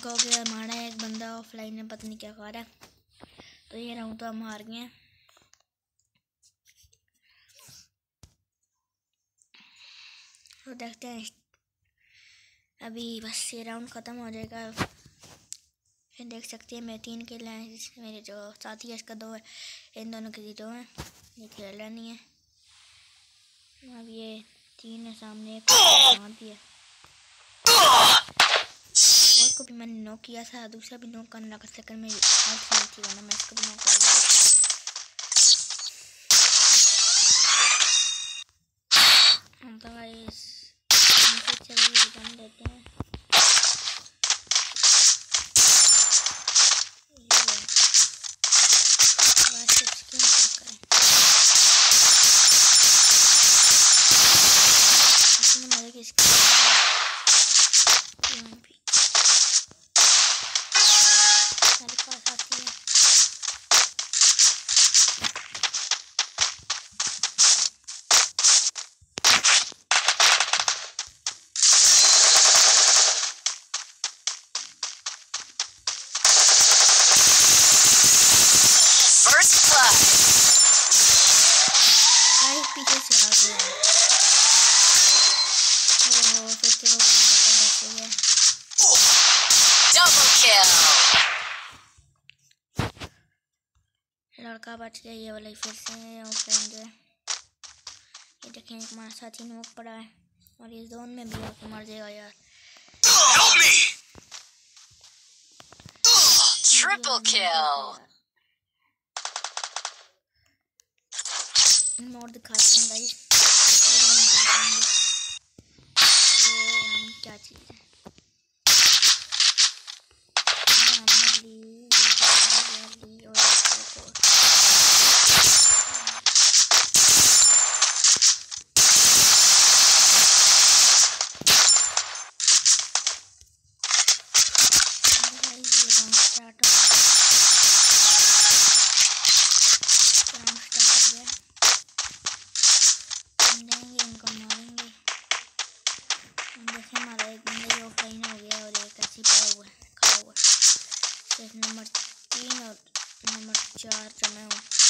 कहोगे हमारा एक बंदा ऑफलाइन में पता नहीं क्या कर रहा है, तो ये राउंड तो हम हार गए हैं। तो देखते हैं, अभी बस ये राउंड ख़त्म हो जाएगा। फिर देख सकते हैं मेरे 3 किल हैं, मेरे जो साथी है इसका 2 है, इन दोनों के 0 हैं, ये खेल रहा नहीं है। अब ये 3 है, सामने एक भी है, और को भी मैंने नॉक किया था, दूसरा भी नॉक करने लगा सेकंड में थी, वरना मैं इसको भी नॉक कर दिया। हम तो गाइस देते हैं, पीछे से आ गया। लड़का बच गया, ये वाला फिर से ऑफलाइन जो है। ये देखें हमारा साथी नोक पड़ा है और ये जोन में भी आके मर जाएगा यार। Triple kill. मोड़ दिखाते हैं गाइस, क्या चीज़ है। हमारा एक बंदा ऑफलाइन हो गया और एक ऐसे पड़ा हुआ है, खड़ा हुआ है। नंबर 3 और नंबर 4 जो मैं हूँ।